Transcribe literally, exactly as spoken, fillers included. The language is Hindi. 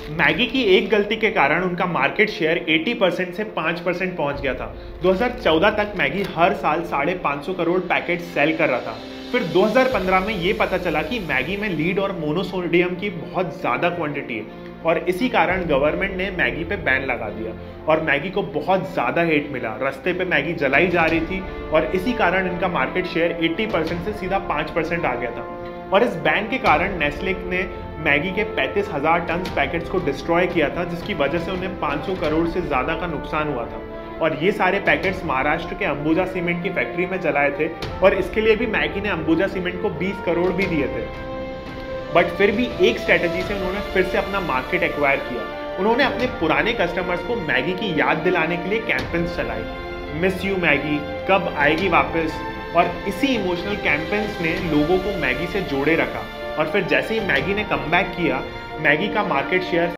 मैगी की एक गलती के कारण उनका मार्केट शेयर अस्सी परसेंट से पाँच परसेंट पहुंच गया था। दो हज़ार चौदह तक मैगी हर साल साढ़े पाँच सौ करोड़ पैकेट सेल कर रहा था। फिर दो हज़ार पंद्रह में ये पता चला कि मैगी में लीड और मोनोसोडियम की बहुत ज़्यादा क्वांटिटी है और इसी कारण गवर्नमेंट ने मैगी पे बैन लगा दिया और मैगी को बहुत ज़्यादा हेट मिला। रास्ते पे मैगी जलाई जा रही थी और इसी कारण इनका मार्केट शेयर अस्सी परसेंट से सीधा पाँच परसेंट आ गया था। और इस बैन के कारण नेस्ले ने मैगी के पैंतीस हज़ार टन पैकेट्स को डिस्ट्रॉय किया था, जिसकी वजह से उन्हें पाँच सौ करोड़ से ज़्यादा का नुकसान हुआ था। और ये सारे पैकेट्स महाराष्ट्र के अंबुजा सीमेंट की फैक्ट्री में जलाए थे और इसके लिए भी मैगी ने अंबुजा सीमेंट को बीस करोड़ भी दिए थे। बट फिर भी एक स्ट्रेटजी से उन्होंने फिर से अपना मार्केट एक्वायर किया। उन्होंने अपने पुराने कस्टमर्स को मैगी की याद दिलाने के लिए कैंपेन्स चलाई, मिस यू मैगी, कब आएगी वापस। और इसी इमोशनल कैंपेन्स ने लोगों को मैगी से जोड़े रखा और फिर जैसे ही मैगी ने कमबैक किया, मैगी का मार्केट शेयर